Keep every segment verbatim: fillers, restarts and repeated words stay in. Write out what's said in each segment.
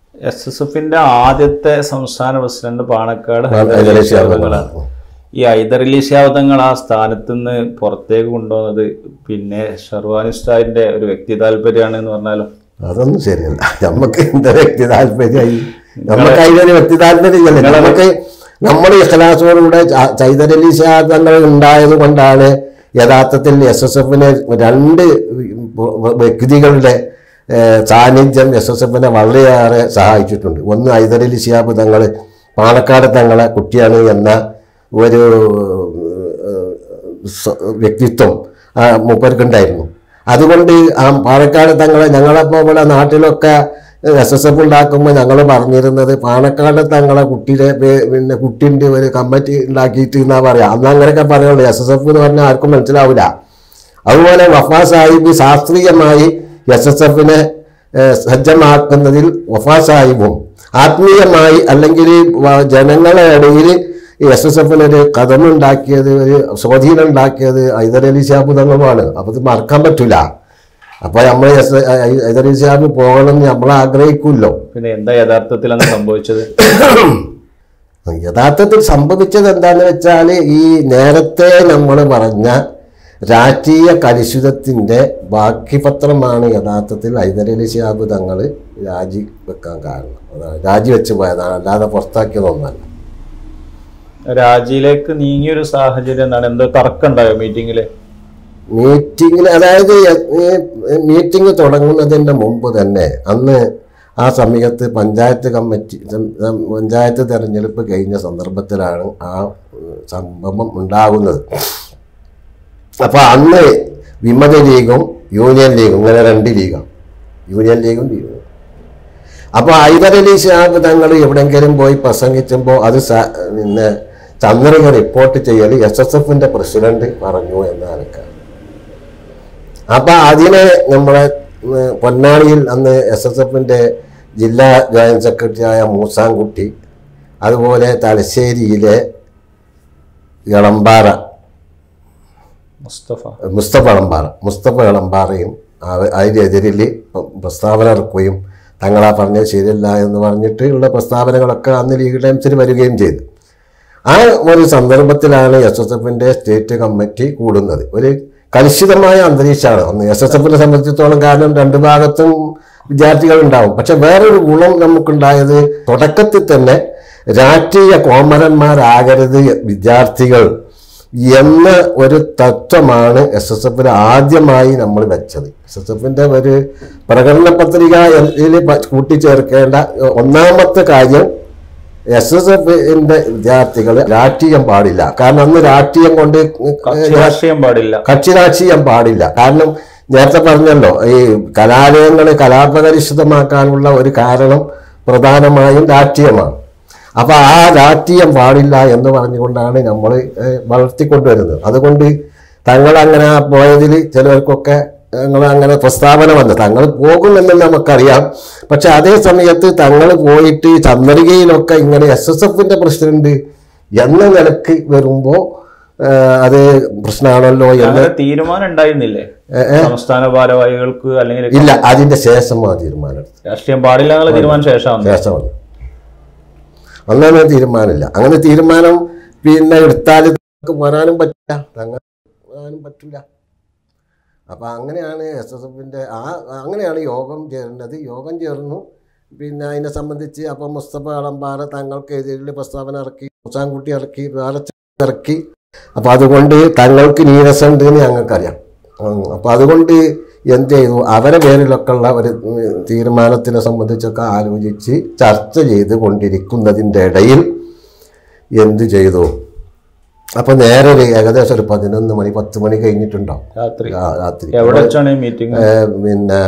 S S എഫിന്റെ ആദ്യത്തെ സംസ്ഥാന പ്രസിഡന്റ് പാണക്കാട് ശിഹാബ്. ഈ ഹൈദരലി ശിഹാബ് തങ്ങൾ ആ സ്ഥാനത്ത് നിന്ന് പുറത്തേക്ക് കൊണ്ടുവന്നത് പിന്നെ ഷർവാനി ഉസ്താദിന്റെ ഒരു വ്യക്തി താല്പര്യമാണ് എന്ന് പറഞ്ഞാലോ? അതൊന്നും ശരിയല്ല. നമുക്ക് എന്താ വ്യക്തി താല്പര്യമായി? നമുക്ക് അതിനൊരു വ്യക്തി താല്പര്യമില്ല. നമുക്ക് നമ്മുടെ ഇഖ്ലാസോടുകൂടെ ഹൈദരലി ശിഹാബ് തങ്ങൾ ഉണ്ടായത് കൊണ്ടാണ് യഥാർത്ഥത്തിൽ എസ് എസ് എഫിന് രണ്ട് വ്യക്തികളുടെ സാന്നിധ്യം എസ് എസ് എഫിനെ വളരെയേറെ സഹായിച്ചിട്ടുണ്ട്. ഒന്ന് ഹൈദരലി ശിഹാബ് തങ്ങൾ പാണക്കാട് തങ്ങളെ കുട്ടിയാണ് എന്ന ഒരു വ്യക്തിത്വം മൂപ്പർക്കുണ്ടായിരുന്നു. അതുകൊണ്ട് ആ പാണക്കാട് തങ്ങളെ ഞങ്ങളപ്പോൾ ഇവിടെ നാട്ടിലൊക്കെ എസ് എസ് എഫ് ഉണ്ടാക്കുമ്പോൾ ഞങ്ങൾ പറഞ്ഞിരുന്നത് പാണക്കാട് തങ്ങളെ കുട്ടിയുടെ പിന്നെ കുട്ടീൻ്റെ ഒരു കമ്മിറ്റി ഉണ്ടാക്കിയിട്ട് എന്നാ പറയാം. അന്ന് അങ്ങനെയൊക്കെ പറയുള്ളൂ. എസ് എസ് എഫ് എന്ന് പറഞ്ഞാൽ ആർക്കും മനസ്സിലാവില്ല. അതുപോലെ വഫാ സാഹിബ് ശാസ്ത്രീയമായി എസ് എസ് എഫിനെ സജ്ജമാക്കുന്നതിൽ വഫാ സാഹിബും ആത്മീയമായി അല്ലെങ്കിൽ ജനങ്ങളുടെ ഇടയിൽ എസ് എസ് എഫിനൊരു കഥമുണ്ടാക്കിയത്, ഒരു സ്വാധീനം ഉണ്ടാക്കിയത് ഹൈദരലി ശിഹാബ് തങ്ങളുമാണ്. അപ്പോൾ ഇത് മറക്കാൻ പറ്റില്ല. അപ്പോൾ നമ്മൾ എസ് ഹൈദരലി ശിഹാബ് പോകണമെന്ന് നമ്മൾ ആഗ്രഹിക്കുമല്ലോ. പിന്നെ എന്താ യഥാർത്ഥത്തിൽ അന്ന് സംഭവിച്ചത്? യഥാർത്ഥത്തിൽ സംഭവിച്ചത് എന്താണെന്ന് വെച്ചാൽ ഈ നേരത്തെ നമ്മൾ പറഞ്ഞ രാഷ്ട്രീയ കലുഷിതത്തിൻ്റെ ബാക്കി പത്രമാണ് യഥാർത്ഥത്തിൽ ഹൈദരലി ശിഹാബ് തങ്ങൾ രാജി വെക്കാൻ കാരണം. അതാണ് രാജിവെച്ച് പോയതാണ്, അല്ലാതെ പുറത്താക്കിയതൊന്നല്ല. രാജിയിലേക്ക് നീങ്ങിയൊരു സാഹചര്യം എന്താണ്? എന്തോ തർക്കമുണ്ടായോ മീറ്റിങ്ങില്? മീറ്റിങ്ങിൽ അതായത് മീറ്റിംഗ് തുടങ്ങുന്നതിൻ്റെ മുമ്പ് തന്നെ അന്ന് ആ സമയത്ത് പഞ്ചായത്ത് കമ്മിറ്റി പഞ്ചായത്ത് തെരഞ്ഞെടുപ്പ് കഴിഞ്ഞ സന്ദർഭത്തിലാണ് ആ സംഭവം ഉണ്ടാകുന്നത്. അപ്പോൾ അന്ന് വിമത ലീഗും യൂണിയൻ ലീഗും ഇങ്ങനെ രണ്ട് ലീഗാണ്, യൂണിയൻ ലീഗും ലീഗും. അപ്പോൾ ഹൈദരലി ശിഹാബ് തങ്ങൾ എവിടെയെങ്കിലും പോയി പ്രസംഗിക്കുമ്പോൾ അത് പിന്നെ ചന്ദ്രിക റിപ്പോർട്ട് ചെയ്യൽ എസ് എസ് എഫിൻ്റെ പ്രസിഡന്റ് പറഞ്ഞു എന്നാണ്. അപ്പം അതിനെ നമ്മളെ പൊന്നാണിയിൽ അന്ന് എസ് എസ് എഫിൻ്റെ ജില്ലാ ജോയിൻറ്റ് സെക്രട്ടറിയായ മൂസാൻകുട്ടി, അതുപോലെ തലശ്ശേരിയിലെ ഇളമ്പാറ മുസ്തഫ മുസ്തഫ ഇളമ്പാറ മുസ്തഫ ഇളമ്പാറയും അതിനെതിരിൽ പ്രസ്താവന ഇറക്കുകയും തങ്ങളാ പറഞ്ഞത് ശരിയല്ല എന്ന് പറഞ്ഞിട്ട് ഉള്ള പ്രസ്താവനകളൊക്കെ അന്ന് ലീഗ് ടൈംസിൽ വരികയും ചെയ്തു. ആ ഒരു സന്ദർഭത്തിലാണ് എസ് എസ് എഫിൻ്റെ സ്റ്റേറ്റ് കമ്മിറ്റി കൂടുന്നത്. ഒരു കലുഷിതമായ അന്തരീക്ഷമാണ് അന്ന് എസ് എസ് എഫിനെ സംബന്ധിച്ചിടത്തോളം. കാരണം രണ്ട് ഭാഗത്തും വിദ്യാർത്ഥികൾ ഉണ്ടാവും. പക്ഷെ വേറൊരു ഗുണം നമുക്കുണ്ടായത് തുടക്കത്തിൽ തന്നെ രാഷ്ട്രീയ കോമരന്മാരാകരുത് വിദ്യാർത്ഥികൾ എന്ന ഒരു തത്വമാണ് എസ് എസ് എഫിന് ആദ്യമായി നമ്മൾ വെച്ചത്. എസ് എസ് എഫിൻ്റെ ഒരു പ്രകടന പത്രികയിൽ കൂട്ടിച്ചേർക്കേണ്ട ഒന്നാമത്തെ കാര്യം എസ് എസ് എഫിന്റെ വിദ്യാർത്ഥികൾ രാഷ്ട്രീയം പാടില്ല. കാരണം അന്ന് രാഷ്ട്രീയം കൊണ്ട് രാഷ്ട്രീയം പാടില്ല, കക്ഷി രാഷ്ട്രീയം പാടില്ല. കാരണം നേരത്തെ പറഞ്ഞല്ലോ, ഈ കലാലയങ്ങളെ കലാപകരിഷ്ഠമാക്കാനുള്ള ഒരു കാരണം പ്രധാനമായും രാഷ്ട്രീയമാണ്. അപ്പൊ ആ രാഷ്ട്രീയം പാടില്ല എന്ന് പറഞ്ഞുകൊണ്ടാണ് നമ്മൾ വളർത്തിക്കൊണ്ടുവരുന്നത്. അതുകൊണ്ട് തങ്ങൾ അങ്ങനെ പോയതിൽ ചിലർക്കൊക്കെ ഞങ്ങൾ അങ്ങനെ പ്രസ്താവന വന്നത്. തങ്ങൾ പോകുമെന്ന് നമുക്കറിയാം. പക്ഷെ അതേ സമയത്ത് തങ്ങൾ പോയിട്ട് ചന്ദ്രികയിലൊക്കെ ഇങ്ങനെ എസ് എസ് എഫിന്റെ പ്രസിഡന്റ് എന്ന നിലക്ക് വരുമ്പോൾ അത് പ്രശ്നമാണല്ലോ എന്ന് തീരുമാനം ഉണ്ടായിരുന്നില്ലേ സംസ്ഥാന ഭാരവാഹികൾക്ക്? അല്ലെങ്കിൽ ഇല്ല, അതിന്റെ ശേഷം ആ തീരുമാനം. രാഷ്ട്രീയം പാടില്ല എന്നുള്ള തീരുമാനം ശേഷം ശേഷമാണ്. അങ്ങനെ തീരുമാനമില്ല. അങ്ങനെ തീരുമാനം പിന്നെ എടുത്താൽ വരാനും പറ്റില്ല, തങ്ങൾ വരാനും പറ്റില്ല. അപ്പം അങ്ങനെയാണ് എസ് എസ് എഫിൻ്റെ ആ അങ്ങനെയാണ് യോഗം ചേരുന്നത്. യോഗം ചേർന്നു. പിന്നെ അതിനെ സംബന്ധിച്ച് അപ്പം മുസ്തഫ ഇളമ്പാറ തങ്ങൾക്കെതിരെ പ്രസ്താവന ഇറക്കി, മൂസാൻകുട്ടി ഇറക്കി, വേറെ ഇറക്കി. അപ്പം അതുകൊണ്ട് തങ്ങൾക്ക് നീരസമുണ്ട് എന്ന് ഞങ്ങൾക്കറിയാം. അപ്പം അതുകൊണ്ട് എന്ത് ചെയ്തു, അവരെ പേരിലൊക്കെ ഉള്ള ഒരു തീരുമാനത്തിനെ സംബന്ധിച്ചൊക്കെ ആലോചിച്ച് ചർച്ച ചെയ്ത് കൊണ്ടിരിക്കുന്നതിൻ്റെ ഇടയിൽ എന്ത് ചെയ്തു, അപ്പം നേരെ ഒരു ഏകദേശം ഒരു പതിനൊന്ന് മണി പത്ത് മണി കഴിഞ്ഞിട്ടുണ്ടാവും രാത്രി. രാത്രി പിന്നെ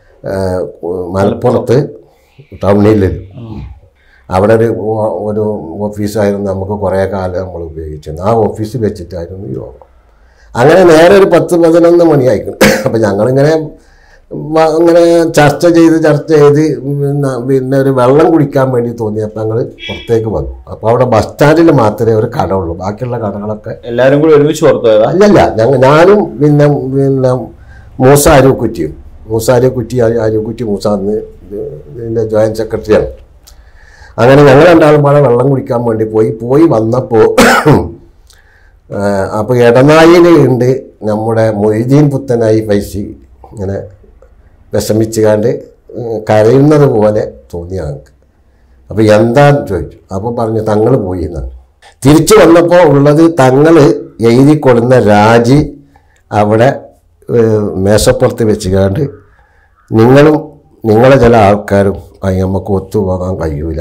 മലപ്പുറത്ത് ടൗണിൽ അവിടെ ഒരു ഒരു ഓഫീസായിരുന്നു നമുക്ക് കുറേ കാലം നമ്മൾ ഉപയോഗിച്ചിരുന്നത്. ആ ഓഫീസിൽ വെച്ചിട്ടായിരുന്നു യോഗം. അങ്ങനെ നേരെ ഒരു പത്ത് പതിനൊന്ന് മണിയായിരിക്കും. അപ്പം ഞങ്ങളിങ്ങനെ അങ്ങനെ ചർച്ച ചെയ്ത് ചർച്ച ചെയ്ത് പിന്നെ പിന്നെ ഒരു വെള്ളം കുടിക്കാൻ വേണ്ടി തോന്നിയപ്പോൾ ഞങ്ങൾ പുറത്തേക്ക് വന്നു. അപ്പോൾ അവിടെ ബസ് സ്റ്റാൻഡിൽ മാത്രമേ ഒരു കട ഉള്ളൂ. ബാക്കിയുള്ള കടകളൊക്കെ എല്ലാവരും കൂടി ഒരുമിച്ച് പുറത്തു പോയതാ? അല്ലല്ല, ഞങ്ങൾ ഞാനും പിന്നെ പിന്നെ മൂസ അരൂക്കുറ്റിയും മൂസാരി കുറ്റി ആര്യക്കുറ്റി മൂസ അന്ന് ഇതിൻ്റെ ജോയിൻറ്റ് സെക്രട്ടറിയാണ്. അങ്ങനെ ഞങ്ങൾ രണ്ടാളും പാടെ വെള്ളം കുടിക്കാൻ വേണ്ടി പോയി പോയി വന്നപ്പോൾ അപ്പോൾ ഇടനായിൽ ഉണ്ട് നമ്മുടെ മൊയ്തീൻ പുത്തനായി പൈസി ഇങ്ങനെ വിഷമിച്ചുകാണ്ട് കരയുന്നത് പോലെ തോന്നി ഞങ്ങൾക്ക്. അപ്പോൾ എന്താന്ന് ചോദിച്ചു. അപ്പോൾ പറഞ്ഞു തങ്ങൾ പോയി എന്നാണ്. തിരിച്ചു വന്നപ്പോൾ ഉള്ളത് തങ്ങൾ എഴുതി കൊടുന്ന രാജി അവിടെ മേശപ്പുറത്ത് വെച്ചുകാണ്ട് നിങ്ങളും നിങ്ങളെ ചില ആൾക്കാരും നമുക്ക് ഒത്തുപോകാൻ കഴിയൂല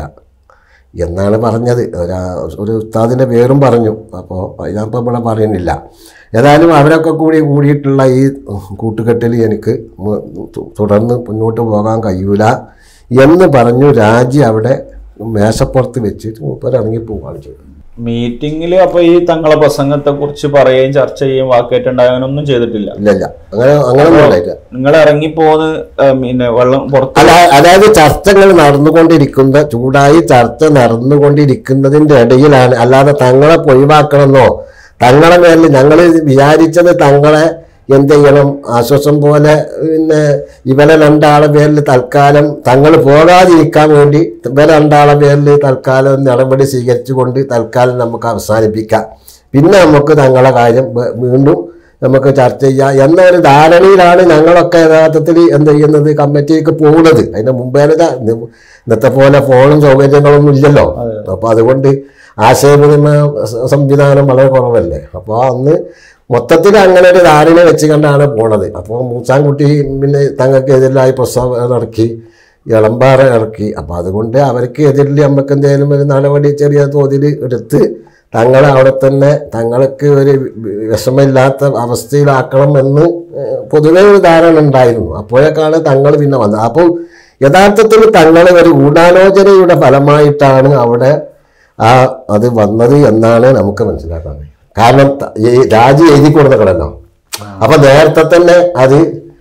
എന്നാണ് പറഞ്ഞത്. ഒരു ഉസ്താദിൻ്റെ പേരും പറഞ്ഞു. അപ്പോൾ അതിനപ്പോൾ ഇവിടെ പറയുന്നില്ല. ഏതായാലും അവരൊക്കെ കൂടി കൂടിയിട്ടുള്ള ഈ കൂട്ടുകെട്ടിൽ എനിക്ക് തുടർന്ന് മുന്നോട്ട് പോകാൻ കഴിയൂല എന്ന് പറഞ്ഞു രാജി അവിടെ മേശപ്പുറത്ത് വെച്ചിട്ട് മൂപ്പർ ഇറങ്ങിപ്പോവുകയാണ് ചെയ്തത്. മീറ്റിംഗിൽ അപ്പൊ ഈ തങ്ങളെ പ്രസംഗത്തെ കുറിച്ച് പറയുകയും ചർച്ച ചെയ്യുകയും വാക്കേറ്റുണ്ടായ അങ്ങനൊന്നും ചെയ്തിട്ടില്ല. ഇല്ല ഇല്ല അങ്ങനെ അങ്ങനെ നിങ്ങൾ ഇറങ്ങിപ്പോന്ന് പിന്നെ വെള്ളം പുറത്ത് അല്ല, അതായത് ചർച്ചകൾ നടന്നുകൊണ്ടിരിക്കുന്ന ചൂടായി ചർച്ച നടന്നുകൊണ്ടിരിക്കുന്നതിന്റെ ഇടയിലാണ്. അല്ലാതെ തങ്ങളെ ഒഴിവാക്കണമെന്നോ തങ്ങളെ മേലിൽ ഞങ്ങൾ വിചാരിച്ചത് തങ്ങളെ എന്ത് ചെയ്യണം ആശ്വാസം പോലെ പിന്നെ ഇവരെ രണ്ടാളെ പേരിൽ തൽക്കാലം തങ്ങൾ പോകാതിരിക്കാൻ വേണ്ടി ഇവരെ രണ്ടാളെ പേരിൽ തൽക്കാലം നടപടി സ്വീകരിച്ചുകൊണ്ട് തൽക്കാലം നമുക്ക് അവസാനിപ്പിക്കാം. പിന്നെ നമുക്ക് തങ്ങളെ കാര്യം വീണ്ടും നമുക്ക് ചർച്ച ചെയ്യാം എന്ന ഒരു ധാരണയിലാണ് ഞങ്ങളൊക്കെ യഥാർത്ഥത്തിൽ എന്ത് ചെയ്യുന്നത് കമ്മിറ്റിക്ക് പോകുന്നത്. അതിൻ്റെ മുമ്പേ ഇന്നത്തെ പോലെ ഫോണും സൗകര്യങ്ങളൊന്നും ഇല്ലല്ലോ. അപ്പോൾ അതുകൊണ്ട് ആശയവിനിമയ സംവിധാനം വളരെ കുറവല്ലേ. അപ്പോൾ അന്ന് മൊത്തത്തിൽ അങ്ങനെ ഒരു ധാരണ വെച്ച് കണ്ടാണ് പോണത്. അപ്പോൾ മൂസാൻകുട്ടി പിന്നെ തങ്ങൾക്ക് എതിരായി പ്രസ്താവന ഇറക്കി, ഇളമ്പാറ ഇറക്കി. അപ്പോൾ അതുകൊണ്ട് അവർക്ക് എതിരിൽ നമുക്ക് എന്തെങ്കിലും ഒരു നടപടി ചെറിയ തോതിൽ എടുത്ത് തങ്ങളെ അവിടെ തന്നെ തങ്ങൾക്ക് ഒരു വിഷമമില്ലാത്ത അവസ്ഥയിലാക്കണം എന്ന് പൊതുവെ ഒരു ധാരണ ഉണ്ടായിരുന്നു. അപ്പോഴേക്കാണ് തങ്ങൾ പിന്നെ വന്നത്. അപ്പോൾ യഥാർത്ഥത്തിൽ തങ്ങൾ ഒരു ഗൂഢാലോചനയുടെ ഫലമായിട്ടാണ് അവിടെ ആ അത് വന്നത് എന്നാണ് നമുക്ക് മനസ്സിലാക്കാൻ കഴിയും. കാരണം ഈ രാജി എഴുതി കൊടുക്കണല്ലോ. അപ്പൊ നേരത്തെ തന്നെ അത്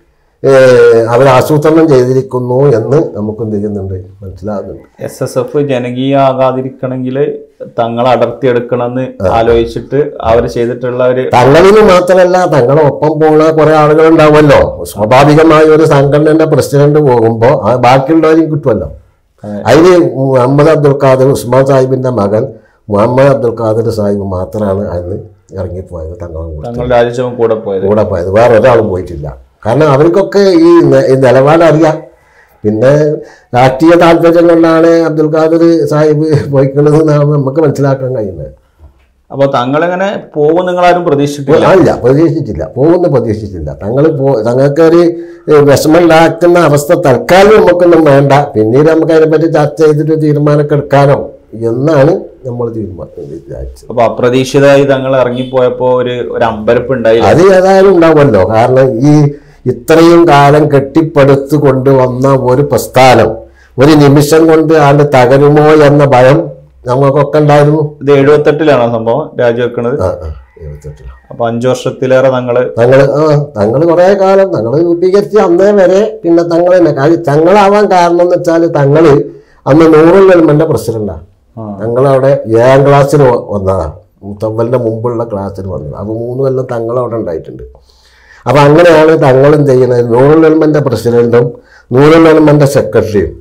അവർ ആസൂത്രണം ചെയ്തിരിക്കുന്നു എന്ന് നമുക്ക് എന്ത് ചെയ്യുന്നുണ്ട് മനസ്സിലാകുന്നുണ്ട്. എസ് എസ് എഫ് ജനകീയ ആകാതിരിക്കണമെങ്കിൽ തങ്ങളെ അടർത്തിയെടുക്കണമെന്ന് ആലോചിച്ചിട്ട് അവർ ചെയ്തിട്ടുള്ള ഒരു തങ്ങളിന് മാത്രമല്ല തങ്ങളെ ഒപ്പം പോകുന്ന കുറെ ആളുകൾ ഉണ്ടാവുമല്ലോ. സ്വാഭാവികമായ ഒരു സംഘടനയുടെ പ്രസിഡന്റ് പോകുമ്പോൾ ബാക്കിയുള്ളവരും കിട്ടുമല്ലോ. അതിന് മുഹമ്മദ് അബ്ദുൽ ഖാദർ ഉസ്മാൻ സാഹിബിന്റെ മകൻ മുഹമ്മദ് അബ്ദുൽ ഖാദർ സാഹിബ് മാത്രമാണ് അന്ന് ഇറങ്ങിപ്പോയത്. തങ്ങളും കൂടെ പോയത് കൂടെ പോയത് വേറെ ഒരാളും പോയിട്ടില്ല. കാരണം അവർക്കൊക്കെ ഈ നിലപാട് അറിയാം. പിന്നെ രാഷ്ട്രീയ താല്പര്യം കൊണ്ടാണ് അബ്ദുൽ ഖാദർ സാഹിബ് പോയിക്കുന്നത് നമുക്ക് മനസ്സിലാക്കാൻ കഴിയുന്നത്. അപ്പോൾ തങ്ങളെങ്ങനെ പോകും നിങ്ങളാരും പ്രതീക്ഷിച്ചിട്ടില്ല? അല്ല, പ്രതീക്ഷിച്ചില്ല. പോകുന്ന പ്രതീക്ഷിച്ചില്ല. തങ്ങൾ പോ തങ്ങൾക്കൊരു വിഷമമുണ്ടാക്കുന്ന അവസ്ഥ തൽക്കാലം നമുക്കൊന്നും വേണ്ട, പിന്നീട് നമുക്ക് അതിനെപ്പറ്റി ചർച്ച ചെയ്തിട്ട് തീരുമാനമൊക്കെ എടുക്കാനോ എന്നാണ് നമ്മൾ തീരുമാനം വിചാരിച്ചത്. അപ്പൊ അപ്രതീക്ഷിതമായി തങ്ങൾ ഇറങ്ങിപ്പോയപ്പോ ഒരു ഒരു അമ്പരപ്പ് ഉണ്ടായി. അത് ഏതായാലും ഉണ്ടാവുമല്ലോ. കാരണം ഈ ഇത്രയും കാലം കെട്ടിപ്പടുത്തു കൊണ്ടുവന്ന ഒരു പ്രസ്ഥാനം ഒരു നിമിഷം കൊണ്ട് ആണ്ട് തകരുമോ എന്ന ഭയം നമുക്കൊക്കെ ഉണ്ടായിരുന്നു. ഇത് എഴുപത്തെട്ടിലാണോ സംഭവം രാജിവെക്കുന്നത്? എഴുപത്തെട്ടിലാണ്. അപ്പൊ അഞ്ചു വർഷത്തിലേറെ തങ്ങള് തങ്ങള് ആ തങ്ങള് കുറെ കാലം തങ്ങള് രൂപീകരിച്ച് അന്നേ വരെ പിന്നെ തങ്ങൾ തന്നെ കാര്യം തങ്ങളാവാൻ കാരണം എന്ന് വെച്ചാൽ തങ്ങള് അന്ന് നൂറുൽ ഉലമയുടെ പ്രസിഡന്റാണ്. തങ്ങളവിടെ ഏഴാം ക്ലാസ്സിൽ വന്നതാണ്. മുത്തവലിന്റെ മുമ്പുള്ള ക്ലാസ്സിൽ വന്നത്. അപ്പോൾ മൂന്ന് കൊല്ലം തങ്ങളവിടെ ഉണ്ടായിട്ടുണ്ട്. അപ്പം അങ്ങനെയാണ് തങ്ങളും ചെയ്യുന്നത്. നൂറുൽ ഉലമയുടെ പ്രസിഡന്റും നൂറുൽ ഉലമയുടെ സെക്രട്ടറിയും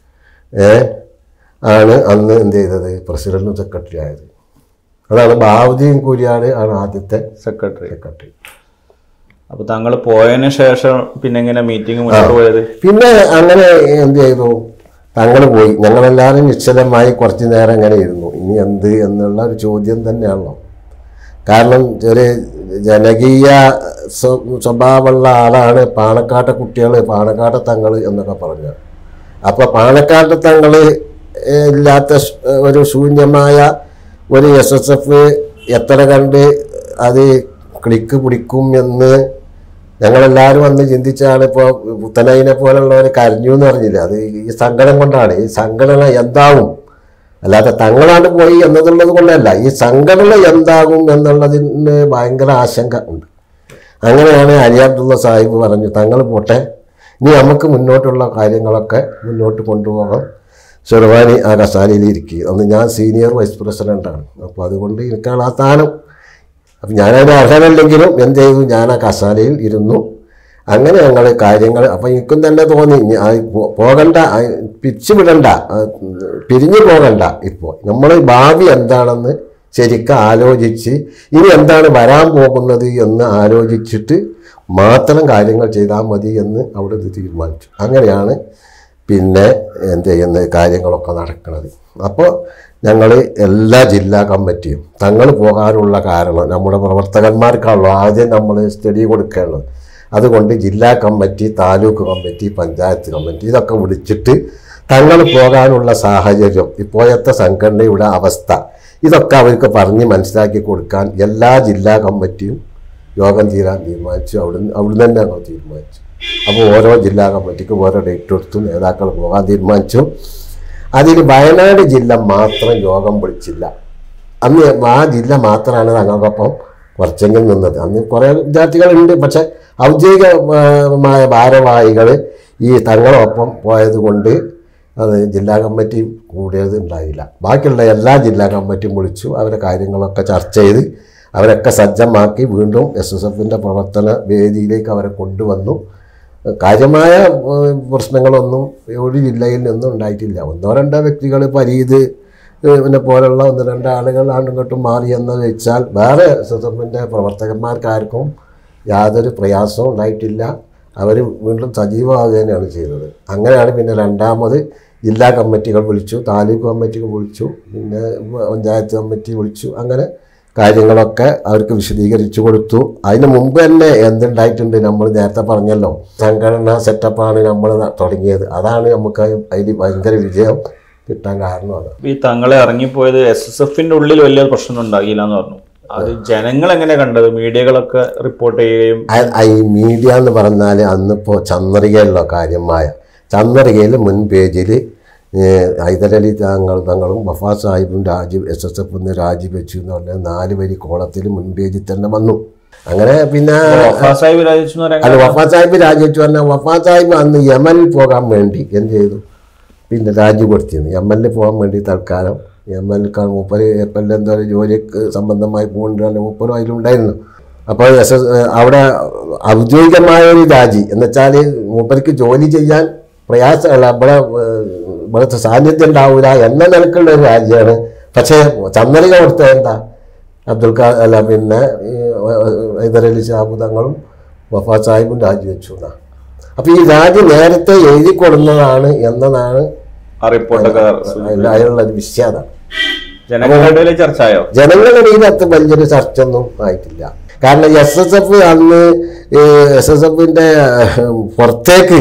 ഏ ആണ് അന്ന് എന്ത് ചെയ്തത് പ്രസിഡന്റും സെക്രട്ടറി ആയത്. അതാണ് ബാവുദ്ദീൻ കൂരിയാട് ആണ് ആദ്യത്തെ സെക്രട്ടറി സെക്രട്ടറി അപ്പൊ തങ്ങൾ പോയതിനു ശേഷം പിന്നെ എങ്ങനെ മീറ്റിംഗ് മുന്നോട്ട് പോയത്? പിന്നെ അങ്ങനെ എന്ത് ചെയ്തു, തങ്ങൾ പോയി. ഞങ്ങളെല്ലാവരും നിശ്ചലമായി കുറച്ച് നേരം അങ്ങനെ ഇരുന്നു. ഇനി എന്ത് എന്നുള്ള ഒരു ചോദ്യം തന്നെയാണല്ലോ. കാരണം ഒരു ജനകീയ സ്വഭാവമുള്ള ആളാണ് പാണക്കാട്ടെ കുട്ടികൾ, പാണക്കാട്ടെ തങ്ങൾ എന്നൊക്കെ പറഞ്ഞത്. അപ്പോൾ പാണക്കാട്ടെ തങ്ങൾ ഇല്ലാത്ത ഒരു ശൂന്യമായ ഒരു എസ് എസ് എഫ് എത്ര കണ്ട് അത് ക്ലിക്ക് പിടിക്കും എന്ന് ഞങ്ങളെല്ലാവരും അന്ന് ചിന്തിച്ചാണ്. ഇപ്പോൾ പുത്തനയിനെ പോലുള്ളവർ കരഞ്ഞു എന്ന് പറഞ്ഞില്ല. അത് ഈ സങ്കടം കൊണ്ടാണ്. ഈ സംഘടന എന്താവും, അല്ലാതെ തങ്ങളാണ്ട് പോയി എന്നതുള്ളത് കൊണ്ടല്ല, ഈ സംഘടന എന്താകും എന്നുള്ളതിന് ഭയങ്കര ആശങ്ക ഉണ്ട്. അങ്ങനെയാണ് അലി അബ്ദുള്ള സാഹിബ് പറഞ്ഞു തങ്ങൾ പോട്ടെ, ഇനി നമുക്ക് മുന്നോട്ടുള്ള കാര്യങ്ങളൊക്കെ മുന്നോട്ട് കൊണ്ടുപോകാം. ഷെർവാനി ആ കസാലയിൽ ഇരിക്കുക. അന്ന് ഞാൻ സീനിയർ വൈസ് പ്രസിഡൻ്റാണ്. അപ്പോൾ അതുകൊണ്ട് എനിക്കാണ് ആ സ്ഥാനം. അപ്പം ഞാനതിന് അർഹനല്ലെങ്കിലും എന്ത് ചെയ്തു, ഞാൻ ആ കസാലയിൽ ഇരുന്നു. അങ്ങനെ ഞങ്ങൾ കാര്യങ്ങൾ അപ്പം എനിക്കും തന്നെ തോന്നി പോകണ്ട, പിരിച്ചു വിടണ്ട, പിരിഞ്ഞു പോകണ്ട. ഇപ്പോൾ നമ്മൾ ഭാവി എന്താണെന്ന് ശരിക്കും ആലോചിച്ച് ഇനി എന്താണ് വരാൻ പോകുന്നത് എന്ന് ആലോചിച്ചിട്ട് മാത്രം കാര്യങ്ങൾ ചെയ്താൽ മതി എന്ന് അവിടെ നിന്ന് തീരുമാനിച്ചു. അങ്ങനെയാണ് പിന്നെ എന്ത് ചെയ്യുന്ന കാര്യങ്ങളൊക്കെ നടക്കുന്നത്. അപ്പോൾ ഞങ്ങൾ എല്ലാ ജില്ലാ കമ്മിറ്റിയും തങ്ങൾ പോകാനുള്ള കാരണം നമ്മുടെ പ്രവർത്തകന്മാർക്കാണല്ലോ ആദ്യം നമ്മൾ സ്റ്റഡി കൊടുക്കേണ്ടത്. അതുകൊണ്ട് ജില്ലാ committee, taluk committee, panchayat committee ഇതൊക്കെ വിളിച്ചിട്ട് തങ്ങൾ പോകാനുള്ള സാഹചര്യം, ഇപ്പോഴത്തെ സംഘടനയുടെ അവസ്ഥ ഇതൊക്കെ അവർക്ക് പറഞ്ഞ് മനസ്സിലാക്കി കൊടുക്കാൻ എല്ലാ ജില്ലാ കമ്മിറ്റിയും യോഗം തീരാൻ തീരുമാനിച്ചു. അവിടുന്ന് അവിടുന്ന് തന്നെ ഞങ്ങൾ തീരുമാനിച്ചു. അപ്പോൾ ഓരോ ജില്ലാ കമ്മിറ്റിക്കും ഓരോ ഡേറ്റ് എടുത്തു നേതാക്കൾ പോകാൻ തീരുമാനിച്ചു. അതിൽ വയനാട് ജില്ല മാത്രം യോഗം വിളിച്ചില്ല. അന്ന് ആ ജില്ല മാത്രമാണ് തങ്ങൾക്കൊപ്പം കുറച്ചെങ്കിലും നിന്നത്. അന്ന് കുറേ വിദ്യാർത്ഥികളുണ്ട്, പക്ഷെ ഔദ്യോഗികമായ ഭാരവാഹികൾ ഈ തങ്ങളൊപ്പം പോയത് കൊണ്ട് അത് ജില്ലാ കമ്മിറ്റി കൂടിയത് ഉണ്ടായില്ല. ബാക്കിയുള്ള എല്ലാ ജില്ലാ കമ്മിറ്റിയും വിളിച്ചു. അവരെ കാര്യങ്ങളൊക്കെ ചർച്ച ചെയ്ത് അവരൊക്കെ സജ്ജമാക്കി വീണ്ടും എസ് എസ് എഫിൻ്റെ പ്രവർത്തന വേദിയിലേക്ക് അവരെ കൊണ്ടുവന്നു. കാര്യമായ പ്രശ്നങ്ങളൊന്നും ഒരു ജില്ലയിൽ നിന്നും ഉണ്ടായിട്ടില്ല. ഒന്നോ രണ്ടോ വ്യക്തികൾ പരീത് പിന്നെ പോലുള്ള ഒന്ന് രണ്ട് ആളുകൾ ആണ്ടും മാറി എന്ന് വെച്ചാൽ വേറെ എസ് എസ് എഫിൻ്റെ പ്രവർത്തകന്മാർക്കാർക്കും യാതൊരു പ്രയാസവും ഉണ്ടായിട്ടില്ല. അവർ വീണ്ടും സജീവമാകുകയാണ് ചെയ്തത്. അങ്ങനെയാണ് പിന്നെ രണ്ടാമത് ജില്ലാ കമ്മിറ്റികൾ വിളിച്ചു, താലൂക്ക് കമ്മിറ്റികൾ വിളിച്ചു, പിന്നെ പഞ്ചായത്ത് കമ്മിറ്റി വിളിച്ചു. അങ്ങനെ കാര്യങ്ങളൊക്കെ അവർക്ക് വിശദീകരിച്ചു കൊടുത്തു. അതിന് മുമ്പ് തന്നെ എന്തുണ്ടായിട്ടുണ്ട്, നമ്മൾ നേരത്തെ പറഞ്ഞല്ലോ, സംഘടനാ സെറ്റപ്പാണ് നമ്മൾ തുടങ്ങിയത്. അതാണ് നമുക്ക് അതിൽ ഭയങ്കര വിജയം കിട്ടാൻ കാരണമാണ്. ഈ തങ്ങളെ ഇറങ്ങിപ്പോയത് എസ് എസ് എഫിൻ്റെ ഉള്ളിൽ വലിയ പ്രശ്നം ഉണ്ടാകില്ല എന്ന് പറഞ്ഞു. അത് ജനങ്ങൾ എങ്ങനെ കണ്ടത്? മീഡിയകളൊക്കെ റിപ്പോർട്ട് ചെയ്യുകയും ഈ മീഡിയ എന്ന് പറഞ്ഞാൽ അന്നിപ്പോൾ ചന്ദ്രികയിലുള്ള കാര്യമായ ചന്ദ്രികയിൽ മുൻ പേജിൽ ഹൈദരലി തങ്ങൾ തങ്ങളും വഫാ സാഹിബും രാജി എസ് എസ് എഫ് നിന്ന് രാജിവെച്ചു എന്ന് പറഞ്ഞാൽ നാല് വരി കോളത്തിൽ മുൻ പേജിൽ തന്നെ വന്നു. അങ്ങനെ പിന്നെ വഫാ സാഹിബ് രാജിവെച്ചു അല്ല വഫാ സാഹിബ് രാജിവെച്ചു പറഞ്ഞാൽ വഫാ സാഹിബ് അന്ന് യമനിൽ പോകാൻ വേണ്ടി എന്ത് ചെയ്തു, പിന്നെ രാജി കൊടുത്തിരുന്നു. യമനിൽ പോകാൻ വേണ്ടി തൽക്കാലം യമനിൽ മൂപ്പര് ഏപ്പലിൽ എന്തോ ജോലിക്ക് സംബന്ധമായി പോകുന്നുണ്ട്, മൂപ്പരും അതിലുണ്ടായിരുന്നു. അപ്പോൾ എസ് എസ് അവിടെ ഔദ്യോഗികമായൊരു രാജി എന്നുവെച്ചാൽ മൂപ്പർക്ക് ജോലി ചെയ്യാൻ പ്രയാസമല്ല, ഇവിടെ ഇവിടുത്തെ സാന്നിധ്യം ഉണ്ടാവില്ല എന്ന നിലക്കുള്ള ഒരു രാജ്യമാണ്. പക്ഷേ ചന്ദ്രിക കൊടുത്ത എന്താ അബ്ദുൽ ഖാ അല്ല പിന്നെ ഹൈദരലി ശിഹാബ് തങ്ങളും വഫാ സാഹിബും രാജിവെച്ചു എന്നാണ്. അപ്പോൾ ഈ രാജി നേരത്തെ എഴുതി കൊടുക്കുന്നതാണ് എന്നതാണ് അതിനുള്ള ഒരു വിശ്വാസ. ജനങ്ങളുടെ ചർച്ചയോ ജനങ്ങളുടെ ഇടയിൽ അത്ര വലിയൊരു ചർച്ച ഒന്നും ആയിട്ടില്ല. കാരണം എസ് എസ് എഫ് അന്ന് എസ് എസ് എഫിൻ്റെ പുറത്തേക്ക്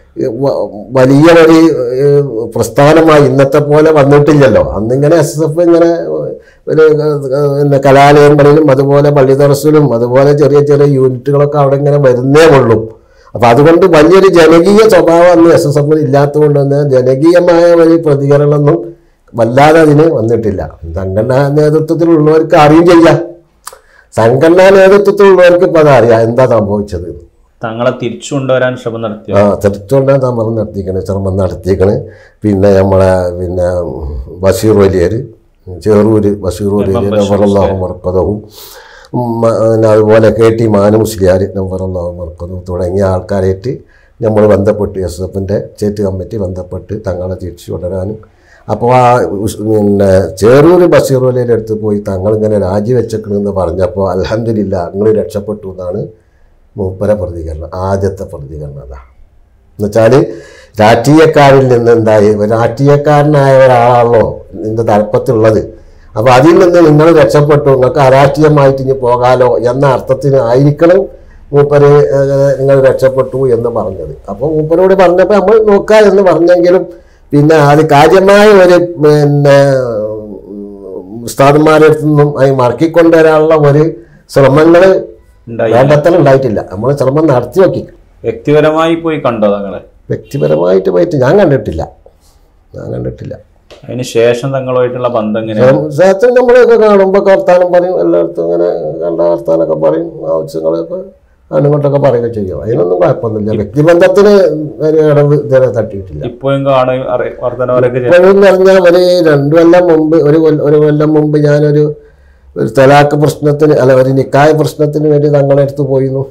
വലിയ ഒരു പ്രസ്ഥാനമായി ഇന്നത്തെ പോലെ വന്നിട്ടില്ലല്ലോ. അന്നിങ്ങനെ എസ് എസ് എഫ് ഇങ്ങനെ ഒരു പിന്നെ കലാലയങ്ങളിലും അതുപോലെ പള്ളി ദർസിലും അതുപോലെ ചെറിയ ചെറിയ യൂണിറ്റുകളൊക്കെ അവിടെ ഇങ്ങനെ വരുന്നേ ഉള്ളൂ. അപ്പം അതുകൊണ്ട് വലിയൊരു ജനകീയ സ്വഭാവം അന്ന് എസ് എസ് എഫിന് ഇല്ലാത്തതുകൊണ്ട് തന്നെ ജനകീയമായ ഒരു പ്രതികരണമൊന്നും വല്ലാതെ അതിന് വന്നിട്ടില്ല. സംഘടനാ നേതൃത്വത്തിലുള്ളവർക്ക് അറിയും ചെയ്യാം, സംഘടനാ നേതൃത്വത്തിലുള്ളവർക്ക് ഇപ്പം അതറിയാം എന്താ സംഭവിച്ചത്. തങ്ങളെ തിരിച്ചു കൊണ്ടുവരാൻ ശ്രമം നടത്തി ആ തിരിച്ചു കൊണ്ടുവരാൻ നമ്മൾ നടത്തിക്കണേ ശ്രമം നടത്തിക്കണ്. പിന്നെ നമ്മളെ പിന്നെ ബഷീർ വലിയർ ചെറൂര് ബഷീർ വലിയർ നവറല്ലാഹു മർക്കദഹും പിന്നെ അതുപോലെ കെ ടി മാനു മുസ്ലിയാർ നവറല്ലാഹു മർക്കദഹും തുടങ്ങിയ ആൾക്കാരായിട്ട് നമ്മൾ ബന്ധപ്പെട്ട് എസ് എഫിൻ്റെ സ്റ്റേറ്റ് കമ്മിറ്റി ബന്ധപ്പെട്ട് തങ്ങളെ തിരിച്ചു കൊണ്ടുവരാനും. അപ്പോൾ ആ പിന്നെ ചെറൂര് ബഷീർ വലിയുടെ അടുത്ത് പോയി തങ്ങളിങ്ങനെ രാജിവെച്ചേക്കണമെന്ന് പറഞ്ഞപ്പോൾ അൽഹംദുലില്ലാ നിങ്ങൾ രക്ഷപ്പെട്ടു എന്നാണ് മൂപ്പര പ്രതികരണം. ആദ്യത്തെ പ്രതികരണം അതാ എന്നുവെച്ചാൽ രാഷ്ട്രീയക്കാരിൽ നിന്ന് എന്തായി, രാഷ്ട്രീയക്കാരനായ ഒരാളാണല്ലോ നിൻ്റെ തലപ്പത്തുള്ളത്. അപ്പോൾ അതിൽ നിന്ന് നിങ്ങൾ രക്ഷപ്പെട്ടു, നിങ്ങൾക്ക് അരാഷ്ട്രീയമായിട്ട് ഇനി പോകാലോ എന്ന അർത്ഥത്തിന് ആയിരിക്കണം മൂപ്പര് നിങ്ങൾ രക്ഷപ്പെട്ടു എന്ന് പറഞ്ഞത്. അപ്പോൾ മൂപ്പരോട് പറഞ്ഞപ്പോൾ നമ്മൾ നോക്കാം എന്ന് പറഞ്ഞെങ്കിലും പിന്നെ അത് കാര്യമായ ഒരു പിന്നെ ഉസ്താദന്മാരുടെ അടുത്തു നിന്നും അത് മറക്കിക്കൊണ്ടുവരാനുള്ള ഒരു ശ്രമങ്ങൾ വേണ്ടത്ര ഉണ്ടായിട്ടില്ല. നമ്മൾ ശ്രമം നടത്തി നോക്കി. വ്യക്തിപരമായി പോയി കണ്ടോ തങ്ങളെ? വ്യക്തിപരമായിട്ട് പോയിട്ട് ഞാൻ കണ്ടിട്ടില്ല ഞാൻ കണ്ടിട്ടില്ല അതിന് ശേഷം തങ്ങളുമായിട്ടുള്ള ബന്ധം ശേഷം നമ്മളൊക്കെ കാണുമ്പോൾ വർത്താനം പറയും, എല്ലായിടത്തും ഇങ്ങനെ കണ്ട വർത്താനൊക്കെ പറയും, ആവശ്യങ്ങളൊക്കെ അങ്ങോട്ടൊക്കെ പറയുകയൊക്കെ ചെയ്യും. അതിനൊന്നും കുഴപ്പമൊന്നുമില്ല. വ്യക്തിബന്ധത്തിന് ഒരു ഇടവ് ഇതുവരെ തട്ടിയിട്ടില്ല. ഇപ്പോഴും ഇപ്പോഴെന്ന് പറഞ്ഞാൽ ഒരു രണ്ടു കൊല്ലം മുമ്പ് ഒരു ഒരു കൊല്ലം മുമ്പ് ഞാനൊരു ഒരു തലാക്ക് പ്രശ്നത്തിന് അല്ല ഒരു നിക്കായ പ്രശ്നത്തിന് വേണ്ടി തങ്ങളെ അടുത്ത് പോയിരുന്നു.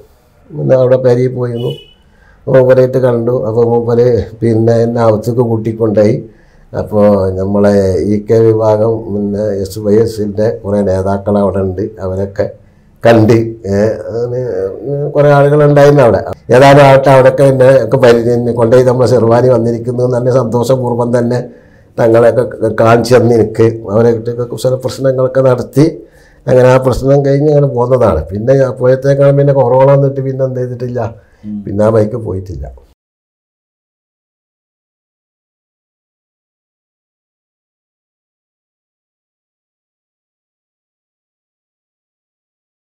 പിന്നെ അവിടെ പെരിയിൽ പോയിരുന്നു. മൂപ്പരായിട്ട് കണ്ടു. അപ്പോൾ മൂപ്പര് പിന്നെ എന്നെ അകത്തേക്ക് കൂട്ടിക്കൊണ്ടായി. അപ്പോൾ നമ്മളെ ഇ കെ വിഭാഗം പിന്നെ എസ് വൈ എസിൻ്റെ കുറേ നേതാക്കൾ അവിടെ ഉണ്ട്. അവരൊക്കെ കണ്ട് കുറേ ആളുകളുണ്ടായിരുന്നു അവിടെ. ഏതായാലും ആവട്ടെ, അവിടെയൊക്കെ എന്നെ ഒക്കെ പരി കൊണ്ടുപോയി നമ്മളെ ഷെർവാനി വന്നിരിക്കുന്നത് നല്ല സന്തോഷപൂർവ്വം തന്നെ തങ്ങളെയൊക്കെ കാണിച്ചു തന്ന് എനിക്ക് അവരായിട്ടൊക്കെ ചില പ്രശ്നങ്ങളൊക്കെ നടത്തി. അങ്ങനെ ആ പ്രശ്നം കഴിഞ്ഞ് അങ്ങനെ പോകുന്നതാണ്. പിന്നെ അപ്പോഴത്തേക്കാണ് പിന്നെ കൊറോണ വന്നിട്ട് പിന്നെ എന്ത് ചെയ്തിട്ടില്ല, പിന്നെ ആ ബൈക്ക് പോയിട്ടില്ല.